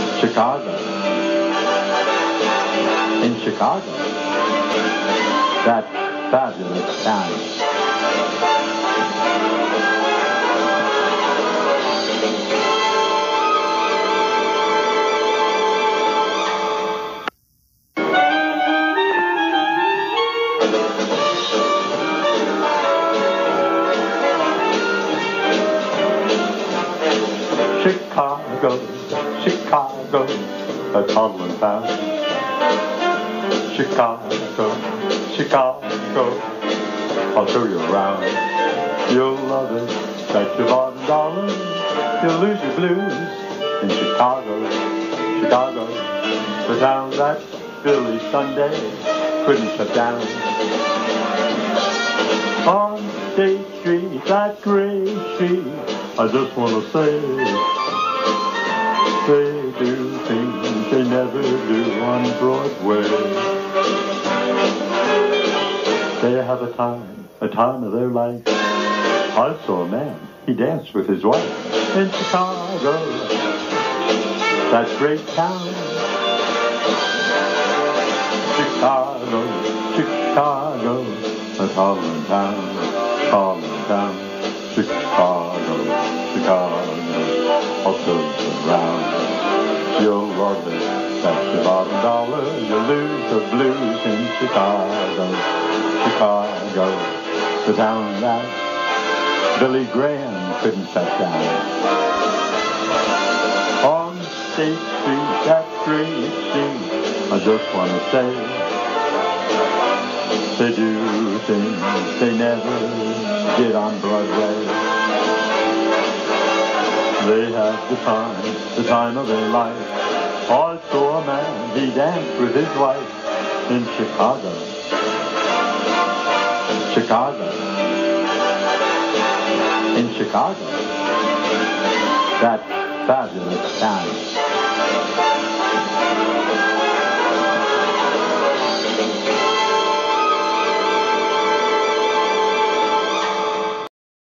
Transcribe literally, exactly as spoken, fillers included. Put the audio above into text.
Chicago. In Chicago. That fabulous town. Chicago, Chicago, a toddling town. Chicago, Chicago, I'll show you around. You'll love it, bet your bottom dollar. You'll lose your blues in Chicago, Chicago, the town that Billy Sunday couldn't shut down. On State Street, that great street, I just want to say, they do things they never do on Broadway. They have a time, a time of their life. I saw a man, he danced with his wife in Chicago, that great town. Chicago, Chicago, a toddling town, toddling town. Chicago, Chicago, I'll show you around. You'll love it, that's your bottom dollar. You'll lose the blues in Chicago, Chicago, the town that Billy Graham couldn't shut down. On State Street, that great street, I just want to say, they do things they never did on Broadway. They have the time, the time of their life. I saw a man, he danced with his wife in Chicago, Chicago, in Chicago, that fabulous town.